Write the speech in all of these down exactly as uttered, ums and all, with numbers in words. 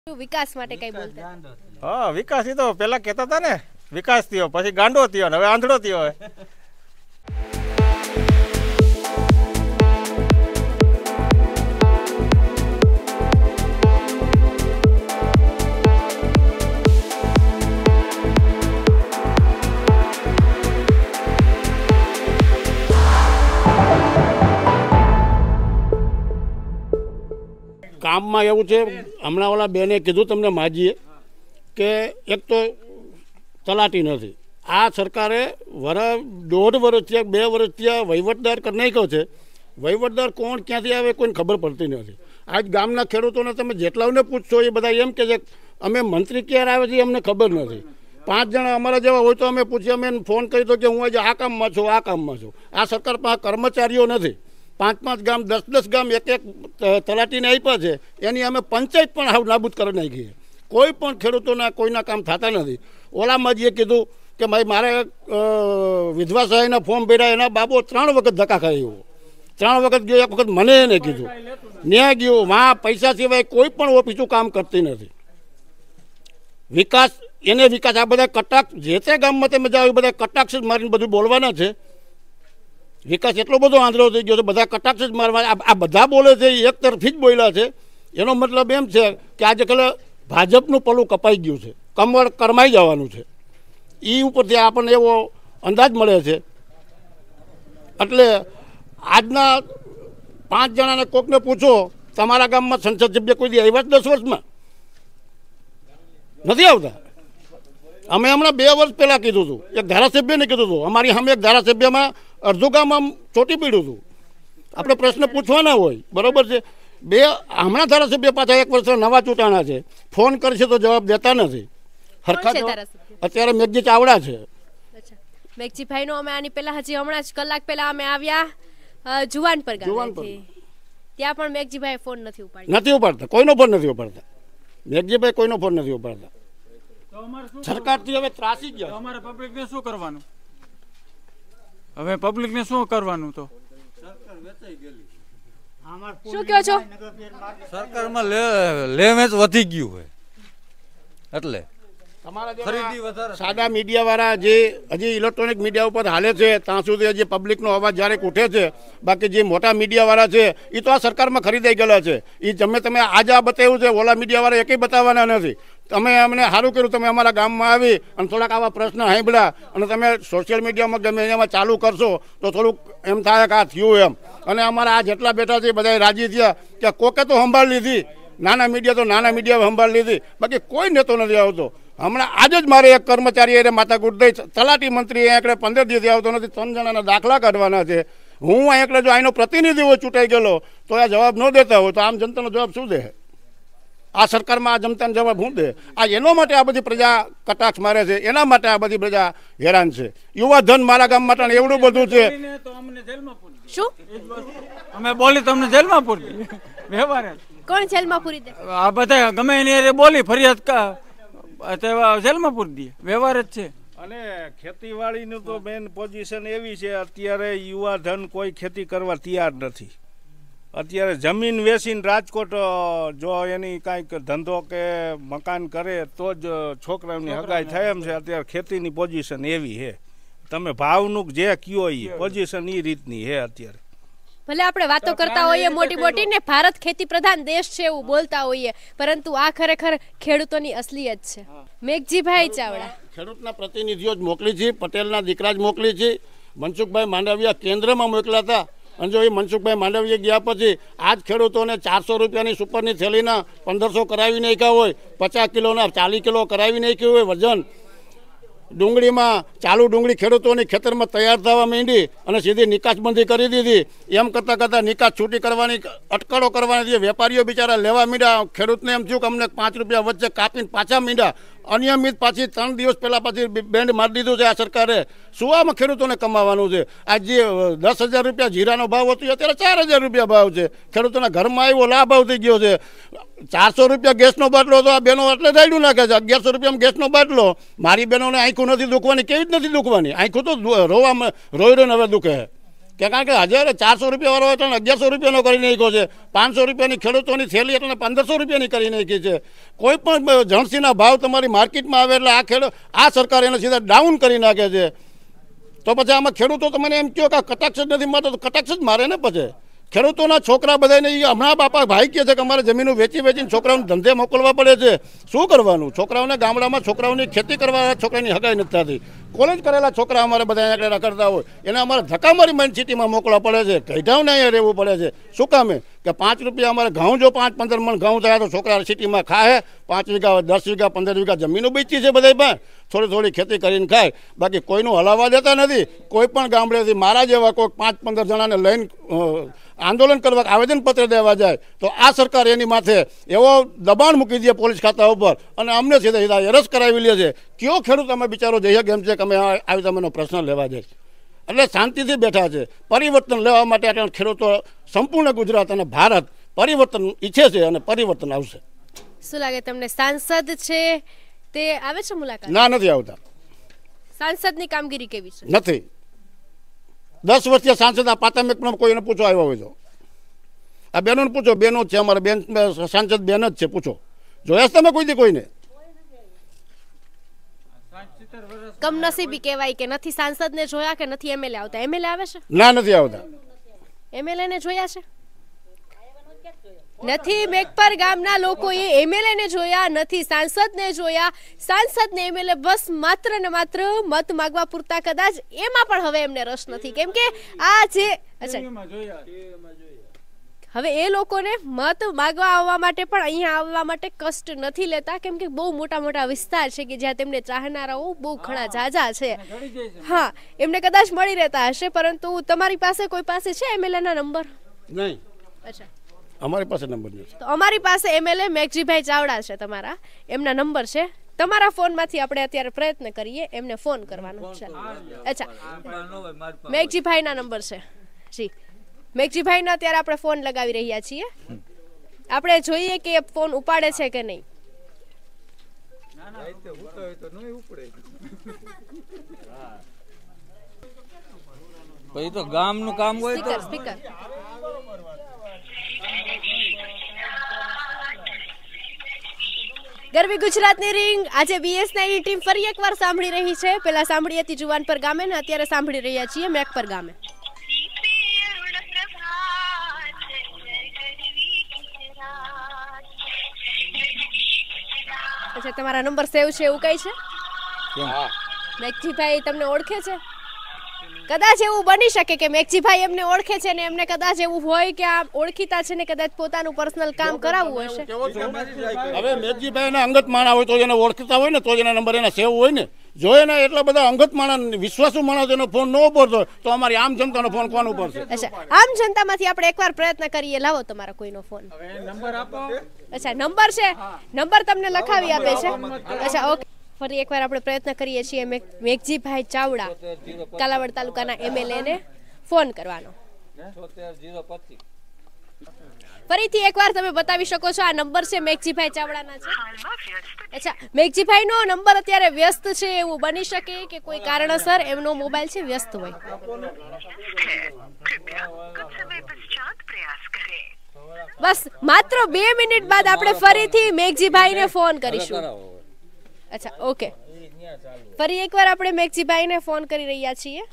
વિકાસ માટે કઈ બોલતા? હા, વિકાસ ઈ તો પેલા કહેતા હતા ને, વિકાસ થયો પછી ગાંડો થયો ને હવે આંધળો થયો હવે. કામમાં એવું છે, હમણાં ઓલા બેને કીધું તમને માજીએ કે એક તો તલાટી નથી. આ સરકારે વરસ દોઢ વર્ષથી બે વર્ષથી વહીવટદાર કરી નાખ્યો છે. વહીવટદાર કોણ ક્યાંથી આવે કોઈને ખબર પડતી નથી. આજ ગામના ખેડૂતોને તમે જેટલાઓને પૂછશો એ બધા એમ કે છે અમે મંત્રી ક્યારે આવે છે અમને ખબર નથી. પાંચ જણા અમારા જેવા હોય તો અમે પૂછીએ, અમે ફોન કરી તો કે હું આજે આ કામમાં છું આ કામમાં છું. આ સરકાર પાસે કર્મચારીઓ નથી. પાંચ પાંચ ગામ દસ દસ ગામ એક એક તલાટીને આપ્યા છે, એની અમે પંચાયત પણ હાવ નાબૂદ કરી નાખી. કોઈ પણ ખેડૂતોના કોઈના કામ થતા નથી. ઓલામાં જે કીધું કે ભાઈ મારે વિધવા સહાયના ફોર્મ ભર્યા, એના બાબો ત્રણ વખત ધક્કા ખાય. ત્રણ વખત ગયો, એક વખત મને એને કીધું ન્યાય ગયું. માં પૈસા સિવાય કોઈ પણ ઓફિસો કામ કરતી નથી. વિકાસ એને વિકાસ આ બધા કટાક્ષ જે તે ગામમાં તમે જાઓ એ બધા કટાક્ષ જ મારીને બધું બોલવાના છે. વિકાસ એટલો બધો આંધળો થઈ ગયો છે, બધા કટાક્ષ જ મારવા. આ બધા બોલે છે એક તરફી જ બોલ્યા છે. એનો મતલબ એમ છે કે આજે કલે ભાજપનું પલું કપાઈ ગયું છે, કમળ કરમાઈ જવાનું છે. એ ઉપરથી આપણને એવો અંદાજ મળે છે. એટલે આજના પાંચ જણાને કોકને પૂછો તમારા ગામમાં સંસદ સભ્ય કોઈ દી આવ્યા દસ વર્ષમાં નથી આવતા. અમે હમણાં બે વર્ષ પહેલાં કીધું હતું, એક ધારાસભ્યને કીધું હતું, અમારી સામે એક ધારાસભ્યમાં અડધું ગામ આમ ચોટી પીડ્યું હતું. આપણે પ્રશ્ન પૂછવાના હોય, બરોબર છે. બે હમણાં ધારાસભ્ય પાછા એક વર્ષ નવા ચૂંટાણા છે, ફોન કરશે તો જવાબ દેતા નથી. હરખા અત્યારે મેઘજી ચાવડા છે. મેઘજીભાઈ નો અમે આની પહેલા હજી હમણાં જ કલાક પહેલા અમે આવ્યા જુવાનપર ગામેથી, ત્યાં પણ મેઘજીભાઈ ફોન નથી ઉપાડતા. નથી ઉપાડતા, કોઈનો ફોન નથી ઉપાડતા. મેઘજીભાઈ કોઈનો ફોન નથી ઉપાડતા. સરકારથી હવે ત્રાસી ગયા. અમારે પબ્લિકને શું કરવાનું? હવે પબ્લિકને શું કરવાનું? તો શું કહો છો? સરકારમાં લે વેચ વધી ગયું હોય એટલે સાદા મીડિયા વાળા જે હજી ઇલેક્ટ્રોનિક મીડિયા ઉપર હાલે છે ત્યાં સુધી હજી પબ્લિકનો અવાજ જ્યારે ઉઠે છે. બાકી જે મોટા મીડિયા વાળા છે એ તો આ સરકારમાં ખરીદાઈ ગયેલા છે. એ તમે તમે આજે આ બતાવ્યું છે, ઓલા મીડિયા વાળા એકેય બતાવવાના નથી. તમે અમને સારું કર્યું, તમે અમારા ગામમાં આવી અને થોડાક આવા પ્રશ્ન સાંભળ્યા અને તમે સોશિયલ મીડિયામાં ગમે એમાં ચાલુ કરશો તો થોડુંક એમ થાય કે આ થયું એમ. અને અમારા આ જેટલા બેઠા છે બધા રાજી થયા કે કોકે તો સંભાળ લીધી, નાના મીડિયા તો નાના મીડિયા સંભાળ લીધી, બાકી કોઈ નેતો નથી આવતો. હમણાં આજે જ મારે એક કર્મચારી એને માથાકૂટ દઈ, તલાટી મંત્રી અહીંયા એકડે પંદર દિવસથી આવતો નથી, ત્રણ જણાના દાખલા કાઢવાના છે. હું અહીંયા એકડે જો આનો પ્રતિનિધિ હોય ચૂંટાઈ ગયેલો તો આ જવાબ ન દેતા હોય તો આમ જનતાનો જવાબ શું દે? આ સરકારમાં આ જનતાનો જવાબ શું દે? આ એનો માટે આ બધી પ્રજા કટાક્ષ મારે છે, એના માટે આ બધી પ્રજા હેરાન છે. યુવા ધન મારા ગામ માટે એવડું બધું છે. શું અમે બોલી તમને જેલમાં પૂરી વ્યવહાર કોણ જેલમાં પૂરી દે? આ બધા ગમે એની બોલી ફરિયાદ જેલમાં પૂરી દે, વ્યવહાર જ છે. અને ખેતીવાડીનું તો મેન પોઝિશન એવી છે અત્યારે યુવા ધન કોઈ ખેતી કરવા તૈયાર નથી. અત્યારે જમીન વેચીને રાજકોટ જો એની કાંઈક ધંધો કે મકાન કરે તો જ છોકરાઓની હગાઈ થાય એમ છે. અત્યારે ખેતીની પોઝિશન એવી છે, તમે ભાવનું જે કયો એ પોઝિશન એ રીતની છે અત્યારે. ભલે આપણે વાતો કરતા હોઈએ મોટી મોટી ને ભારત ખેતી પ્રધાન દેશ છે એવું બોલતા હોઈએ, પરંતુ આ ખરેખર ખેડૂતોની અસલિયત છે. મેઘજીભાઈ ચાવડા ખેડૂતના પ્રતિનિધિઓ જ મોકલી છે, પટેલના દીકરા જ મોકલી છે. મનસુખભાઈ માંડવિયા કેન્દ્રમાં મોકલ્યા હતા અને જો એ મનસુખભાઈ માંડવિયા ગયા પછી આજ ખેડૂતોને ચારસો રૂપિયાની સુપરની થેલીના પંદરસો કરાવી નાખ્યા હોય, પચાસ કિલોના ચાલીસ કિલો કરાવી નાખ્યું હોય વજન. ડુંગળીમાં ચાલુ ડુંગળી ખેડૂતોની ખેતરમાં તૈયાર થવા માંડી અને સીધી નિકાસબંધી કરી દીધી. એમ કરતાં કરતાં નિકાસ છૂટી કરવાની અટકળો કરવાની વેપારીઓ બિચારા લેવા માંડ્યા. ખેડૂતને એમ થયું કે અમને પાંચ રૂપિયા વચ્ચે કાપીને પાછા માંડ્યા. અનિયમિત પાછી ત્રણ દિવસ પહેલાં પાછી બેન્ડ મારી દીધું છે આ સરકારે. શું આમાં ખેડૂતોને કમાવાનું છે? આજ જે દસ હજાર રૂપિયા જીરાનો ભાવ હતો અત્યારે ચાર હજાર રૂપિયા ભાવ છે. ખેડૂતોના ઘરમાં આવ્યો લાભ થઈ ગયો છે. ચારસો રૂપિયા ગેસનો બાટલો તો આ બેનો એટલે રાયડું નાખે છે. અગિયારસો રૂપિયામાં ગેસનો બાટલો. મારી બહેનોને આંખું નથી દુખવાની, કેવી જ નથી દુખવાની? આંખું તો રોવામાં રોઈ રોઈને હવે દુખે કે કારણ કે હજાર ચારસો રૂપિયા વાળો એટલે અગિયારસો રૂપિયાનો કરી નાખ્યો છે, પાંચસો રૂપિયાની ખેડૂતોની થેલી એટલે પંદરસો રૂપિયાની કરી નાખી છે. કોઈ પણ જણસીના ભાવ તમારી માર્કેટમાં આવે એટલે આ ખેડૂત આ સરકાર એને સીધા ડાઉન કરી નાખે છે. તો પછી આમાં ખેડૂતો તમને એમ કહો કે કટાક્ષ જ નથી મારતો, તો કટાક્ષ જ મારે ને. પછી ખેડૂતોના છોકરા બધાને હમણાં બાપા ભાઈ કહે છે કે અમારે જમીનો વેચી વેચીને છોકરાઓને ધંધે મોકલવા પડે છે. શું કરવાનું? છોકરાઓને ગામડામાં છોકરાઓની ખેતી કરવા છોકરાની હગાઈ નથી થતી. કોલેજ કરેલા છોકરા અમારે બધા અહીંયા કરતા હોય એને અમારે ધક્કા મારી મારી સિટીમાં મોકલવા પડે છે. કઢાવને અહીંયા રહેવું પડે છે. શું કામે? કે પાંચ રૂપિયા અમારે ઘઉં જો પાંચ પંદર મણ ઘઉં થયા તો છોકરા સિટીમાં ખાય. પાંચ વીઘા દસ વીઘા પંદર વીઘા જમીનો બેચી છે બધા પણ થોડી થોડી ખેતી કરીને ખાય. બાકી કોઈનું હલાવવા દેતા નથી. કોઈ પણ ગામડેથી મારા જેવા કોઈ પાંચ પંદર જણાને લઈને આંદોલન કરવા આવેદનપત્ર દેવા જાય તો આ સરકાર એની માથે એવો દબાણ મૂકી દે પોલીસ ખાતા ઉપર અને અમને સીધા સીધા એરેસ્ટ કરાવી લે છે. કયો ખેડૂત અમે બિચારો જઈએ કેમ છે કે અમે આવી તમે પ્રશ્ન લેવા જાય? એટલે શાંતિથી બેઠા છે. પરિવર્તન લેવા માટે ખેડૂતો સંપૂર્ણ ગુજરાત અને ભારત પરિવર્તન ઈચ્છે છે અને પરિવર્તન આવશે. શું લાગે તમને સાંસદ છે તે આવે છે મુલાકાત? ના, નથી આવતા. સાંસદની કામગીરી કેવી છે? નથી. દસ વર્ષથી સાંસદ આ પાતામેક કોઈને પૂછો આવ્યો હોય તો આ બહેનોને પૂછો. બહેનો જ છે અમારે બેન, સાંસદ બેન જ છે. પૂછો, જોયા છે તમે કોઈ દી કોઈને? કમનસીબી કહેવાય કે નથી સાંસદ ને જોયા કે નથી એમએલએ આવતા? એમએલએ આવે છે? ના, નથી આવતા. એમએલએ ને જોયા છે? નથી. મેઘપર ગામના લોકોએ એમએલએ ને જોયા નથી, સાંસદ ને જોયા. સાંસદ ને એમએલએ બસ માત્ર ને માત્ર મત માંગવા પૂરતા, કદાચ એમાં પણ હવે એમને રસ નથી. કેમ કે આ જે હવે એ લોકોને મત માંગવા આવવા માટે પણ અહીંયા આવવા માટે કષ્ટ નથી લેતા. કેમ કે બહુ મોટા મોટા વિસ્તાર છે કે જ્યાં તેમને ચાહનારાઓ બહુ ઘણા જાજા છે. હા, એમને કદાચ મળી રહેતા હશે. પરંતુ તમારી પાસે કોઈ પાસે છે એમએલએ ના નંબર? નહીં. અચ્છા, અમારી પાસે નંબર નથી. તો અમારી પાસે એમએલએ મેઘજીભાઈ ચાવડા છે, તમારા એમના નંબર છે. તમારા ફોનમાંથી આપણે અત્યારે પ્રયત્ન કરીએ એમને ફોન કરવાનો છે. અચ્છા, મેઘજીભાઈના નંબર છે જી. મેઘજીભાઈનો અત્યારે આપણે ફોન લગાવી રહ્યા છીએ. આપણે જોઈએ કે એ ફોન ઉપાડે છે કે નહીં. પછી તો ગામનું કામ હોય તો સ્પીકર સ્પીકર ગરવી ગુજરાતની રિંગ આજે બીએસનાની ટીમ ફરી એકવાર સાંભળી રહી છે. પહેલા સાંભળી હતી જુવાનપર ગામે ને અત્યારે સાંભળી રહ્યા છીએ મેઘપર ગામે. અચ્છા, તમારા નંબર સેવ છે એવું કઈ છે? મેઘજીભાઈ તમને ઓળખે છે? કદાચ એવું બની શકે કે મેઘજીભાઈ એમને ઓળખે છે ને એમને કદાચ એવું હોય કે આ ઓળખીતા છે ને કદાચ પોતાનું પર્સનલ કામ કરાવવું હશે. હવે મેઘજીભાઈ ના અંગત માણા હોય તો એને ઓળખતા હોય ને તો એના નંબર એના સેવ હોય ને. જો એના એટલા બધા અંગત માણસ વિશ્વાસુ માણસ એનો ફોન ન ઉપાડતો તો અમારી આમ જનતાનો ફોન કોણ ઉપાડશે? અચ્છા, આમ જનતામાંથી આપણે એકવાર પ્રયત્ન કરીએ. લાવો તમારા કોઈનો ફોન. નંબર આપો. અચ્છા, નંબર છે. નંબર તમને લખાવી આપે છે. અચ્છા, ઓકે. ફરી એકવાર આપણે પ્રયત્ન કરીએ છીએ મેઘજીભાઈ ચાવડા કાલાવડ તાલુકાના એમએલએ ને ફોન કરવાનો. ફરીથી એકવાર તમે બતાવી શકો છો આ નંબર છે મેઘજીભાઈ ચાવડાના છે. અચ્છા, મેઘજીભાઈનો નંબર અત્યારે વ્યસ્ત છે એવું બની શકે કે કોઈ કારણસર એમનો મોબાઈલ છે વ્યસ્ત હોય. બસ માત્ર બે મિનિટ બાદ આપણે ફરીથી મેઘજીભાઈને ફોન કરીશું. અચ્છા, ઓકે. ફરી એકવાર આપણે મેઘજીભાઈને ફોન કરી રહ્યા છીએ.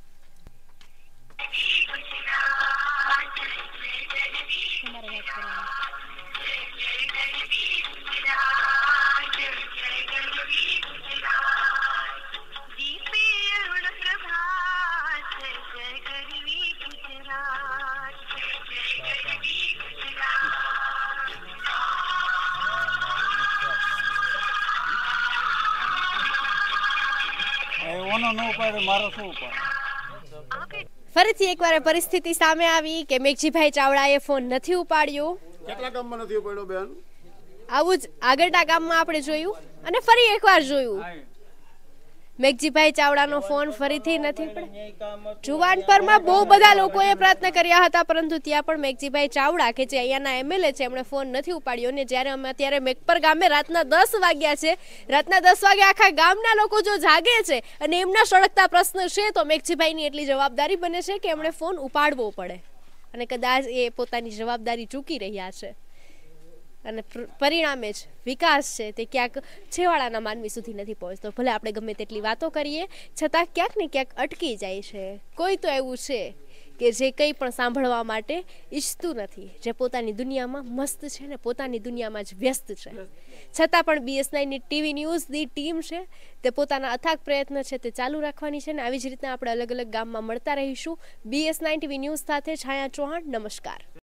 ફરીથી એકવાર પરિસ્થિતિ સામે આવી કે મેઘજીભાઈ ચાવડાએ ફોન નથી ઉપાડ્યો. કેટલા ગામમાં નથી ઉપાડ્યો બેન? આવું જ આગળના ગામમાં આપણે જોયું અને ફરી એકવાર જોયું. મેઘજીભાઈ ચાવડાનો ફોન ફરીથી નથી પડે જુવાનપરમાં બહુ બધા લોકોએ પ્રયત્ન કર્યા હતા, પરંતુ ત્યાં પણ મેઘજીભાઈ ચાવડા કે જે અહીંયાના એમએલએ છે એમણે ફોન નથી ઉપાડ્યો. અને જ્યારે અમે અત્યારે મેઘપર ગામે રાતના દસ વાગ્યા છે, રાતના દસ વાગે આખા ગામના લોકો જો જાગે છે અને એમના સળગતા પ્રશ્ન છે, તો મેઘજીભાઈની એટલી જવાબદારી બને છે કે એમણે ફોન ઉપાડવો પડે. અને કદાચ એ પોતાની જવાબદારી ચૂકી રહ્યા છે અને પરિણામે જ વિકાસ છે તે ક્યાંક છેવાડાના માનવી સુધી નથી પહોંચતો. ભલે આપણે ગમે તેટલી વાતો કરીએ છતાં ક્યાંક ને ક્યાંક અટકી જાય છે. કોઈ તો એવું છે કે જે કંઈ પણ સાંભળવા માટે ઈચ્છતું નથી, જે પોતાની દુનિયામાં મસ્ત છે ને પોતાની દુનિયામાં જ વ્યસ્ત છે. છતાં પણ બીએસ નાઇનની ટીવી ન્યૂઝની ટીમ છે તે પોતાના અથાગ પ્રયત્ન છે તે ચાલુ રાખવાની છે. ને આવી જ રીતના આપણે અલગ અલગ ગામમાં મળતા રહીશું. બીએસ નાઇન ટીવી ન્યૂઝ સાથે છાયા ચૌહાણ, નમસ્કાર.